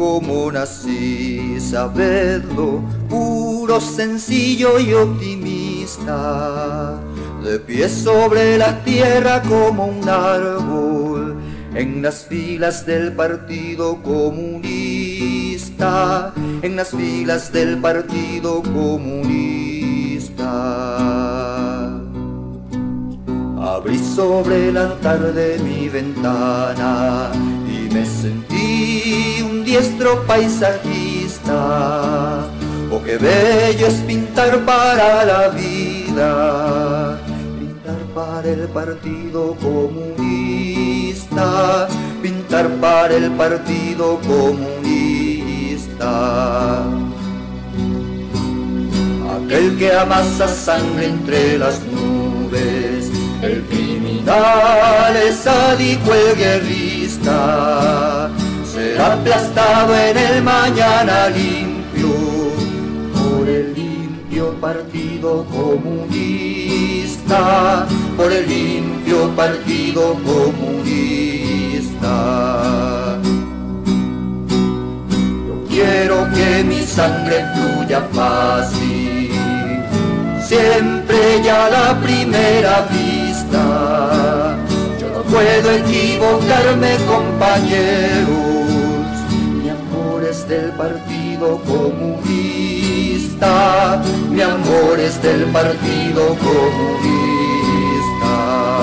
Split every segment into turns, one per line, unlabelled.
como nací, sabedlo, puro, sencillo y optimista, de pie sobre la tierra como un árbol, en las filas del Partido Comunista, en las filas del Partido Comunista. Abrí sobre el altar de mi ventana y me sentí un diestro paisajista. Oh, qué bello es pintar para la vida, pintar para el Partido Comunista, pintar para el Partido Comunista. Aquel que amasa sangre entre las nubes, el criminal, el sádico, el guerrista, será aplastado en el mañana limpio por el limpio Partido Comunista, por el limpio Partido Comunista. Yo quiero que mi sangre fluya fácil, siempre ya la primera vista. Yo no puedo equivocarme, compañeros, mi amor es del Partido Comunista, mi amor es del Partido Comunista.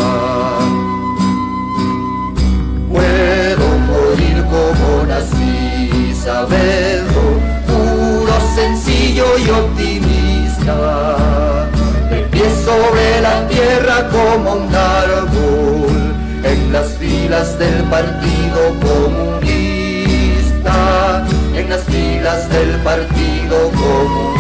Puedo morir como nací, sabedlo, puro, sencillo y optimista, de pie sobre la tierra como un árbol, en las filas del Partido Comunista, en las filas del Partido Comunista.